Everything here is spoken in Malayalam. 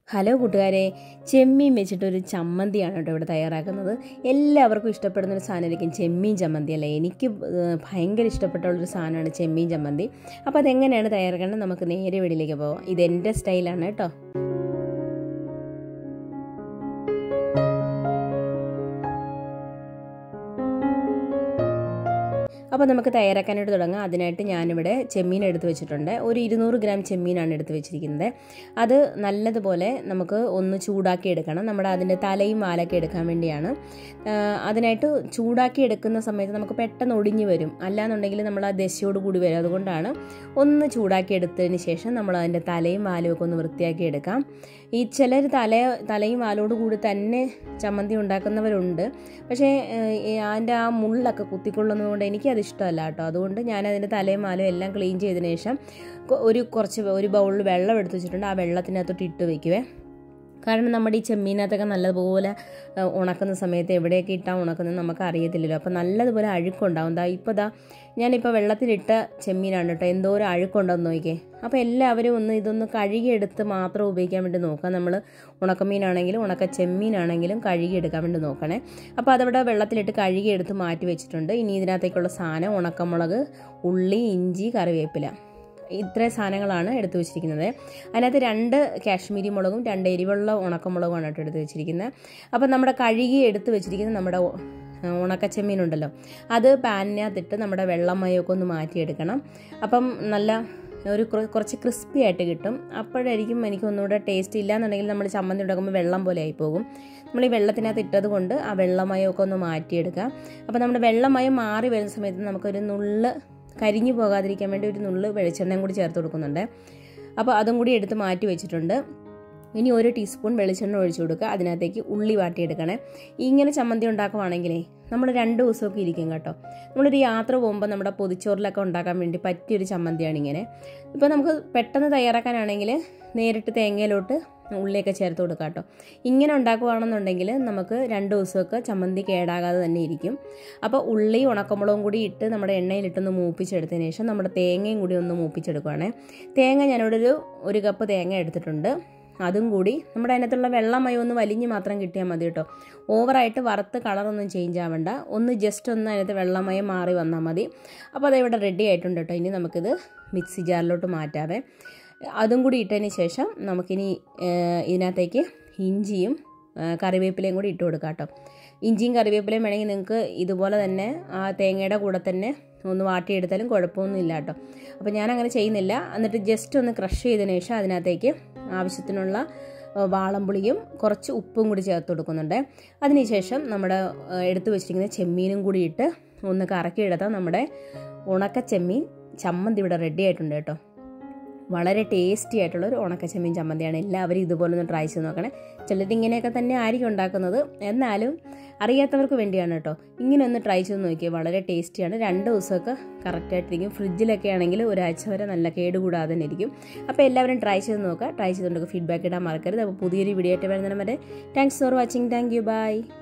ഹലോ കൂട്ടുകാരെ, ചെമ്മീൻ വെച്ചിട്ടൊരു ചമ്മന്തിയാണ് കേട്ടോ ഇവിടെ തയ്യാറാക്കുന്നത്. എല്ലാവർക്കും ഇഷ്ടപ്പെടുന്നൊരു സാധനമായിരിക്കും ചെമ്മീൻ ചമ്മന്തി അല്ലേ. എനിക്ക് ഭയങ്കര ഇഷ്ടപ്പെട്ടുള്ളൊരു സാധനമാണ് ചെമ്മീൻ ചമ്മന്തി. അപ്പോൾ അതെങ്ങനെയാണ് തയ്യാറാക്കേണ്ടത് നമുക്ക് നേരെ വീട്ടിലേക്ക് പോകാം. ഇതെൻ്റെ സ്റ്റൈലാണ് കേട്ടോ. അപ്പോൾ നമുക്ക് തയ്യാറാക്കാനായിട്ട് തുടങ്ങാം. അതിനായിട്ട് ഞാനിവിടെ ചെമ്മീൻ എടുത്ത് വെച്ചിട്ടുണ്ട്. ഒരു 200 ഗ്രാം ചെമ്മീനാണ് എടുത്ത് വെച്ചിരിക്കുന്നത്. അത് നല്ലതുപോലെ നമുക്ക് ഒന്ന് ചൂടാക്കി എടുക്കണം. അതിൻ്റെ തലയും വാലൊക്കെ എടുക്കാൻ വേണ്ടിയാണ്. അതിനായിട്ട് ചൂടാക്കി എടുക്കുന്ന സമയത്ത് നമുക്ക് പെട്ടെന്ന് ഒടിഞ്ഞു വരും, അല്ലാന്നുണ്ടെങ്കിൽ നമ്മൾ ആ ദശയോട് കൂടി വരും. അതുകൊണ്ടാണ് ഒന്ന് ചൂടാക്കി എടുത്തതിന് ശേഷം നമ്മൾ അതിൻ്റെ തലയും വാലും ഒക്കെ ഒന്ന് വൃത്തിയാക്കി എടുക്കാം. ഈ ചിലർ തലയും വാലോട് കൂടി തന്നെ ചമ്മന്തി ഉണ്ടാക്കുന്നവരുണ്ട്. പക്ഷേ അതിൻ്റെ ആ മുള്ളൊക്കെ കുത്തിക്കൊള്ളുന്നതുകൊണ്ട് എനിക്കത് ഇഷ്ടമല്ല കേട്ടോ. അതുകൊണ്ട് ഞാനതിൻ്റെ തലയും വാലും എല്ലാം ക്ലീൻ ചെയ്തതിന് ശേഷം ഒരു ബൗളിൽ വെള്ളം എടുത്ത് വെച്ചിട്ടുണ്ട്. ആ വെള്ളത്തിനകത്തോട്ട് ഇട്ട് വയ്ക്കുവേ. കാരണം നമ്മുടെ ഈ ചെമ്മീനകത്തൊക്കെ നല്ലതുപോലെ ഉണക്കുന്ന സമയത്ത് എവിടെയൊക്കെ ഇട്ടാൽ ഉണക്കുന്നത് നമുക്ക് അറിയത്തില്ലല്ലോ. അപ്പോൾ നല്ലതുപോലെ അഴുക്കുണ്ടാവും. ഞാനിപ്പോൾ വെള്ളത്തിലിട്ട ചെമ്മീനാണ് കേട്ടോ. എന്തോരം അഴുക്കുണ്ടാവും നോക്കിയേ. അപ്പോൾ എല്ലാവരും ഇതൊന്ന് കഴുകിയെടുത്ത് മാത്രം ഉപയോഗിക്കാൻ വേണ്ടി നോക്കാം. നമ്മൾ ഉണക്കമീനാണെങ്കിലും ഉണക്ക ചെമ്മീനാണെങ്കിലും കഴുകിയെടുക്കാൻ വേണ്ടി നോക്കണേ. അപ്പോൾ അതവിടെ വെള്ളത്തിലിട്ട് കഴുകിയെടുത്ത് മാറ്റി വെച്ചിട്ടുണ്ട്. ഇനി ഇതിനകത്തേക്കുള്ള സാധനം ഉണക്കമുളക്, ഉള്ളി, ഇഞ്ചി, കറിവേപ്പില, ഇത്രയും സാധനങ്ങളാണ് എടുത്തു വെച്ചിരിക്കുന്നത്. അതിനകത്ത് 2 കാശ്മീരി മുളകും 2 എരിവുള്ള ഉണക്കമുളകുമാണ് കേട്ടോ എടുത്ത് വെച്ചിരിക്കുന്നത്. അപ്പം നമ്മുടെ കഴുകി എടുത്ത് വെച്ചിരിക്കുന്ന നമ്മുടെ ഉണക്കച്ചെമ്മീനുണ്ടല്ലോ, അത് പാനിനകത്തിട്ട് നമ്മുടെ വെള്ളമയമൊക്കെ ഒന്ന് മാറ്റിയെടുക്കണം. അപ്പം നല്ല കുറച്ച് ക്രിസ്പി ആയിട്ട് കിട്ടും. അപ്പോഴായിരിക്കും എനിക്ക് ഒന്നുകൂടെ ടേസ്റ്റ്. ഇല്ലയെന്നുണ്ടെങ്കിൽ നമ്മൾ ചമ്മന്തി ഉണ്ടാക്കുമ്പോൾ വെള്ളം പോലെ ആയിപ്പോകും. നമ്മൾ ഈ വെള്ളത്തിനകത്ത് ഇട്ടത് കൊണ്ട് ആ വെള്ളമയമൊക്കെ ഒന്ന് മാറ്റിയെടുക്കാം. അപ്പോൾ നമ്മുടെ വെള്ളമയം മാറി വരുന്ന സമയത്ത് നമുക്കൊരു നുള്ള് കരിഞ്ഞു പോകാതിരിക്കാൻ വേണ്ടി ഒരു നുള്ള് വെളിച്ചെണ്ണയും കൂടി ചേർത്ത് കൊടുക്കുന്നുണ്ട്. അപ്പോൾ അതും കൂടി എടുത്ത് മാറ്റി വെച്ചിട്ടുണ്ട്. ഇനി 1 ടീസ്പൂൺ വെളിച്ചെണ്ണ ഒഴിച്ചു കൊടുക്കുക. അതിനകത്തേക്ക് ഉള്ളി വാട്ടിയെടുക്കണേ. ഇങ്ങനെ ചമ്മന്തി ഉണ്ടാക്കുവാണെങ്കിലേ നമ്മൾ 2 ദിവസമൊക്കെ ഇരിക്കും കേട്ടോ. നമ്മളൊരു യാത്ര പോകുമ്പോൾ നമ്മുടെ പൊതിച്ചോറിലൊക്കെ ഉണ്ടാക്കാൻ വേണ്ടി പറ്റിയൊരു ചമ്മന്തിയാണ് ഇങ്ങനെ. ഇപ്പോൾ നമുക്ക് പെട്ടെന്ന് തയ്യാറാക്കാനാണെങ്കിൽ നേരിട്ട് തേങ്ങയിലോട്ട് ഉള്ളിയൊക്കെ ചേർത്ത് കൊടുക്കാം കേട്ടോ. ഇങ്ങനെ ഉണ്ടാക്കുകയാണെന്നുണ്ടെങ്കിൽ നമുക്ക് 2 ദിവസമൊക്കെ ചമ്മന്തി കേടാകാതെ തന്നെ ഇരിക്കും. അപ്പോൾ ഉള്ളി ഉണക്കമുളകും കൂടി ഇട്ട് നമ്മുടെ എണ്ണയിലിട്ടൊന്ന് മൂപ്പിച്ചെടുത്തതിന് ശേഷം നമ്മുടെ തേങ്ങയും കൂടി ഒന്ന് മൂപ്പിച്ചെടുക്കുകയാണേ. തേങ്ങ ഞാനിവിടെ ഒരു കപ്പ് തേങ്ങ എടുത്തിട്ടുണ്ട്. അതും കൂടി നമ്മുടെ അതിനകത്തുള്ള വെള്ളമയം ഒന്ന് വലിഞ്ഞ് മാത്രം കിട്ടിയാൽ മതി കേട്ടോ. ഓവറായിട്ട് വറുത്ത് കളറൊന്നും ചേഞ്ച് ആവണ്ട. ജസ്റ്റ് അതിനകത്ത് വെള്ളമയം മാറി വന്നാൽ മതി. അപ്പോൾ അതിവിടെ റെഡി ആയിട്ടുണ്ട് കേട്ടോ. ഇനി നമുക്കിത് മിക്സി ജാറിലോട്ട് മാറ്റാവേ. അതും കൂടി ഇട്ടതിന് ശേഷം നമുക്കിനി ഇതിനകത്തേക്ക് ഇഞ്ചിയും കറിവേപ്പിലയും കൂടി ഇട്ട് കൊടുക്കാം കേട്ടോ. ഇഞ്ചിയും കറിവേപ്പിലയും വേണമെങ്കിൽ നിങ്ങൾക്ക് ഇതുപോലെ തന്നെ ആ തേങ്ങയുടെ കൂടെ തന്നെ ഒന്ന് വാട്ടിയെടുത്താലും കുഴപ്പമൊന്നുമില്ല കേട്ടോ. അപ്പോൾ ഞാനങ്ങനെ ചെയ്യുന്നില്ല. എന്നിട്ട് ജസ്റ്റ് ഒന്ന് ക്രഷ് ചെയ്തതിന് ശേഷം അതിനകത്തേക്ക് ആവശ്യത്തിനുള്ള വാളംപുളിയും കുറച്ച് ഉപ്പും കൂടി ചേർത്ത് കൊടുക്കുന്നുണ്ട്. അതിനുശേഷം നമ്മുടെ എടുത്തു വെച്ചിരിക്കുന്ന ചെമ്മീനും കൂടി ഇട്ട് ഒന്ന് കറക്കിയെടുത്താൽ നമ്മുടെ ഉണക്ക ചെമ്മീൻ ചമ്മന്തി ഇവിടെ റെഡി ആയിട്ടുണ്ട് കേട്ടോ. വളരെ ടേസ്റ്റി ആയിട്ടുള്ളൊരു ഉണക്കച്ചെമ്മീൻ ചമ്മന്തിയാണ്. എല്ലാവരും ഇതുപോലെ ഒന്ന് ട്രൈ ചെയ്ത് നോക്കണേ. ചിലർ ഇങ്ങനെയൊക്കെ തന്നെ ആയിരിക്കും ഉണ്ടാക്കുന്നത്, എന്നാലും അറിയാത്തവർക്ക് വേണ്ടിയാണ് കേട്ടോ. ഇങ്ങനെ ഒന്ന് ട്രൈ ചെയ്ത് നോക്കിയാൽ വളരെ ടേസ്റ്റിയാണ്. 2 ദിവസമൊക്കെ കറക്റ്റായിട്ടിരിക്കും. ഫ്രിഡ്ജിലൊക്കെ ആണെങ്കിൽ ഒരാഴ്ച വരെ നല്ല കേടുകൂടാതെ തന്നെ ഇരിക്കും. അപ്പോൾ എല്ലാവരും ട്രൈ ചെയ്ത് നോക്കുക. ട്രൈ ചെയ്തുകൊണ്ട് ഫീഡ്ബാക്ക് ഇടാൻ മറക്കരുത്. അപ്പോൾ പുതിയൊരു വീഡിയോ ആയിട്ട് വരുന്നതിന് വരെ thanks for watching. Thank you. By.